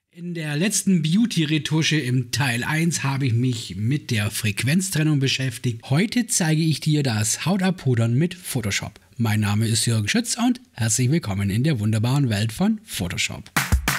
In der letzten Beauty-Retusche im Teil 1 habe ich mich mit der Frequenztrennung beschäftigt. Heute zeige ich dir das Hautabpudern mit Photoshop. Mein Name ist Jürgen Schütz und herzlich willkommen in der wunderbaren Welt von Photoshop.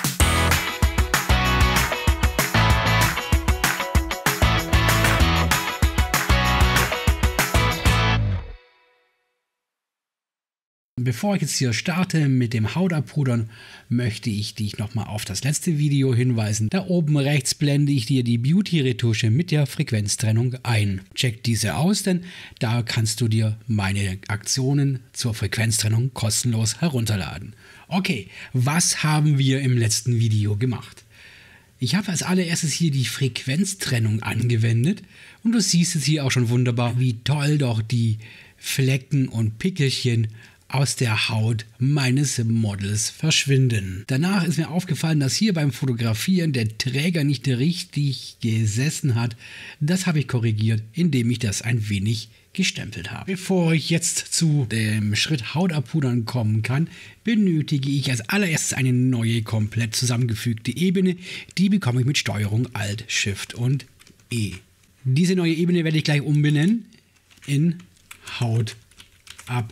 Bevor ich jetzt hier starte mit dem Hautabpudern, möchte ich dich nochmal auf das letzte Video hinweisen. Da oben rechts blende ich dir die Beauty-Retusche mit der Frequenztrennung ein. Check diese aus, denn da kannst du dir meine Aktionen zur Frequenztrennung kostenlos herunterladen. Okay, was haben wir im letzten Video gemacht? Ich habe als allererstes hier die Frequenztrennung angewendet und du siehst jetzt hier auch schon wunderbar, wie toll doch die Flecken und Pickelchen aus der Haut meines Models verschwinden. Danach ist mir aufgefallen, dass hier beim Fotografieren der Träger nicht richtig gesessen hat. Das habe ich korrigiert, indem ich das ein wenig gestempelt habe. Bevor ich jetzt zu dem Schritt Hautabpudern kommen kann, benötige ich als allererstes eine neue, komplett zusammengefügte Ebene. Die bekomme ich mit Steuerung Alt, Shift und E. Diese neue Ebene werde ich gleich umbenennen in Hautabpudern.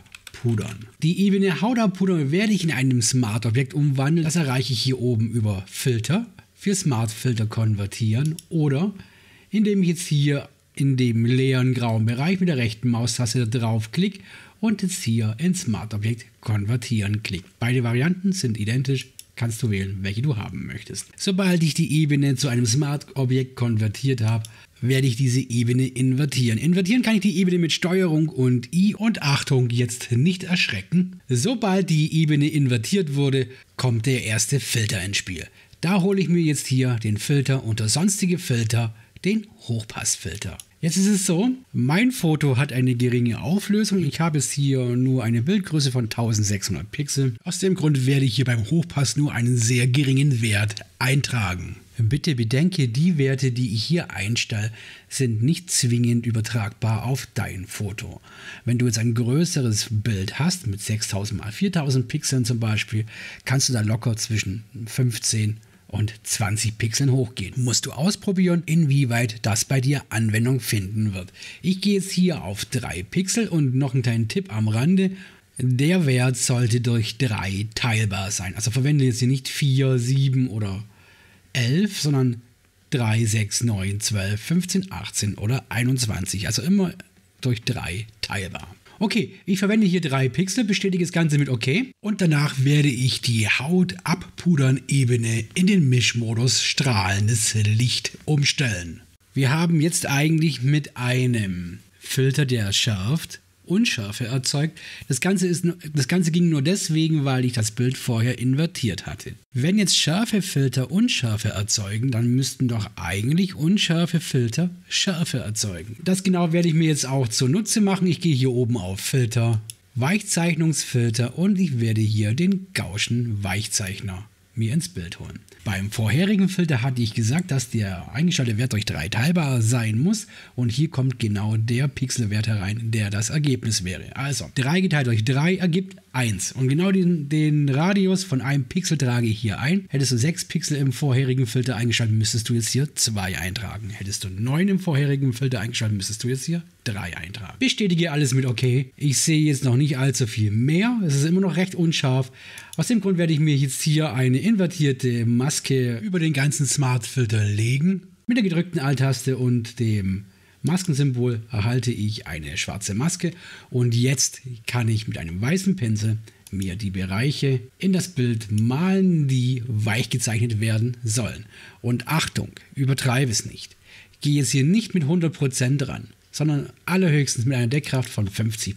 Die Ebene Hautabpudern werde ich in einem Smart-Objekt umwandeln. Das erreiche ich hier oben über Filter, für Smart-Filter konvertieren oder indem ich jetzt hier in dem leeren grauen Bereich mit der rechten Maustaste draufklicke und jetzt hier in Smart-Objekt konvertieren klicke. Beide Varianten sind identisch. Kannst du wählen, welche du haben möchtest. Sobald ich die Ebene zu einem Smart-Objekt konvertiert habe, werde ich diese Ebene invertieren. Invertieren kann ich die Ebene mit Steuerung und I und Achtung, jetzt nicht erschrecken. Sobald die Ebene invertiert wurde, kommt der erste Filter ins Spiel. Da hole ich mir jetzt hier den Filter unter sonstige Filter, den Hochpassfilter. Jetzt ist es so, mein Foto hat eine geringe Auflösung. Ich habe jetzt hier nur eine Bildgröße von 1600 Pixel. Aus dem Grund werde ich hier beim Hochpass nur einen sehr geringen Wert eintragen. Bitte bedenke, die Werte, die ich hier einstelle, sind nicht zwingend übertragbar auf dein Foto. Wenn du jetzt ein größeres Bild hast, mit 6000 x 4000 Pixeln zum Beispiel, kannst du da locker zwischen 15 und 20 Pixeln hochgehen. Musst du ausprobieren, inwieweit das bei dir Anwendung finden wird. Ich gehe jetzt hier auf 3 Pixel und noch einen kleinen Tipp am Rande. Der Wert sollte durch 3 teilbar sein. Also verwende jetzt hier nicht 4, 7 oder 11, sondern 3, 6, 9, 12, 15, 18 oder 21. Also immer durch 3 teilbar. Okay, ich verwende hier 3 Pixel, bestätige das Ganze mit OK und danach werde ich die Hautabpudern-Ebene in den Mischmodus strahlendes Licht umstellen. Wir haben jetzt eigentlich mit einem Filter, der schärft, Unschärfe erzeugt. Das Ganze ging nur deswegen, weil ich das Bild vorher invertiert hatte. Wenn jetzt Schärfefilter Unschärfe erzeugen, dann müssten doch eigentlich Unschärfefilter Schärfe erzeugen. Das genau werde ich mir jetzt auch zunutze machen. Ich gehe hier oben auf Filter, Weichzeichnungsfilter und ich werde hier den Gaußschen Weichzeichner mir ins Bild holen. Beim vorherigen Filter hatte ich gesagt, dass der eingestellte Wert durch 3 teilbar sein muss und hier kommt genau der Pixelwert herein, der das Ergebnis wäre. Also 3 geteilt durch 3 ergibt 1 und genau den Radius von einem Pixel trage ich hier ein. Hättest du 6 Pixel im vorherigen Filter eingeschaltet, müsstest du jetzt hier 2 eintragen. Hättest du 9 im vorherigen Filter eingeschaltet, müsstest du jetzt hier 3 eintragen. Bestätige alles mit OK. Ich sehe jetzt noch nicht allzu viel mehr. Es ist immer noch recht unscharf. Aus dem Grund werde ich mir jetzt hier eine invertierte Maske über den ganzen Smart-Filter legen. Mit der gedrückten Alt-Taste und dem Maskensymbol erhalte ich eine schwarze Maske und jetzt kann ich mit einem weißen Pinsel mir die Bereiche in das Bild malen, die weich gezeichnet werden sollen. Und Achtung, übertreibe es nicht. Ich gehe jetzt hier nicht mit 100% ran, sondern allerhöchstens mit einer Deckkraft von 50%.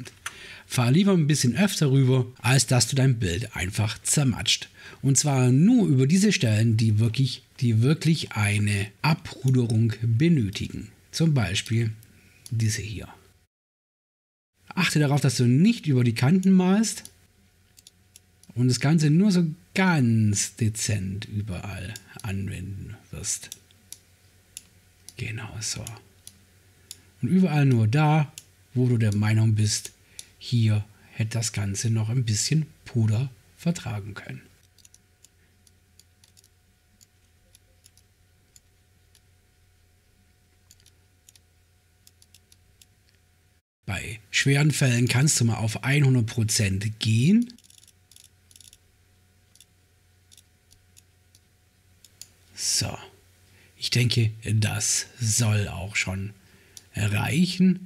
Fahr lieber ein bisschen öfter rüber, als dass du dein Bild einfach zermatscht. Und zwar nur über diese Stellen, die wirklich eine Abruderung benötigen. Zum Beispiel diese hier. Achte darauf, dass du nicht über die Kanten malst und das Ganze nur so ganz dezent überall anwenden wirst. Genau so. Und überall nur da, wo du der Meinung bist, hier hätte das Ganze noch ein bisschen Puder vertragen können. Bei schweren Fällen kannst du mal auf 100% gehen. So, ich denke, das soll auch schon reichen.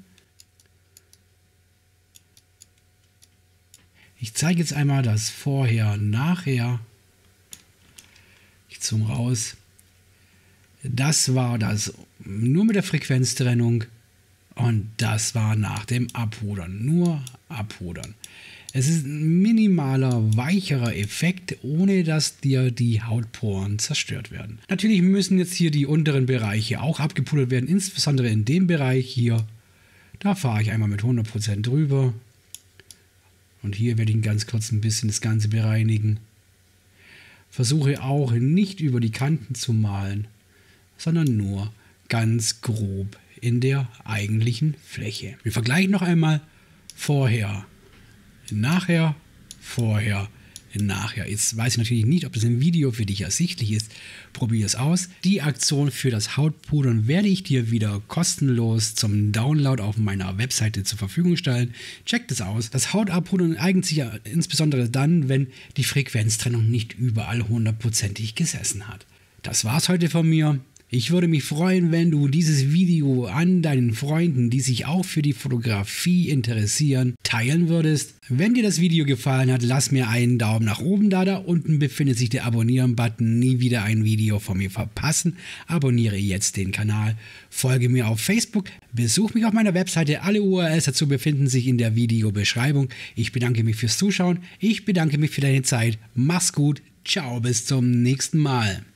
Ich zeige jetzt einmal das Vorher, Nachher. Ich zoome raus. Das war das nur mit der Frequenztrennung und das war nach dem Abpudern. Nur Abpudern. Es ist ein minimaler, weicherer Effekt, ohne dass dir die Hautporen zerstört werden. Natürlich müssen jetzt hier die unteren Bereiche auch abgepudert werden, insbesondere in dem Bereich hier. Da fahre ich einmal mit 100% drüber. Und hier werde ich ganz kurz ein bisschen das Ganze bereinigen. Versuche auch nicht über die Kanten zu malen, sondern nur ganz grob in der eigentlichen Fläche. Wir vergleichen noch einmal vorher, nachher, vorher, nachher. Jetzt weiß ich natürlich nicht, ob das im Video für dich ersichtlich ist. Probier es aus. Die Aktion für das Hautpudern werde ich dir wieder kostenlos zum Download auf meiner Webseite zur Verfügung stellen. Check das aus. Das Hautabpudern eignet sich ja insbesondere dann, wenn die Frequenztrennung nicht überall 100%ig gesessen hat. Das war's heute von mir. Ich würde mich freuen, wenn du dieses Video an deinen Freunden, die sich auch für die Fotografie interessieren, teilen würdest. Wenn dir das Video gefallen hat, lass mir einen Daumen nach oben da. Da unten befindet sich der Abonnieren-Button. Nie wieder ein Video von mir verpassen. Abonniere jetzt den Kanal. Folge mir auf Facebook. Besuch mich auf meiner Webseite. Alle URLs dazu befinden sich in der Videobeschreibung. Ich bedanke mich fürs Zuschauen. Ich bedanke mich für deine Zeit. Mach's gut. Ciao, bis zum nächsten Mal.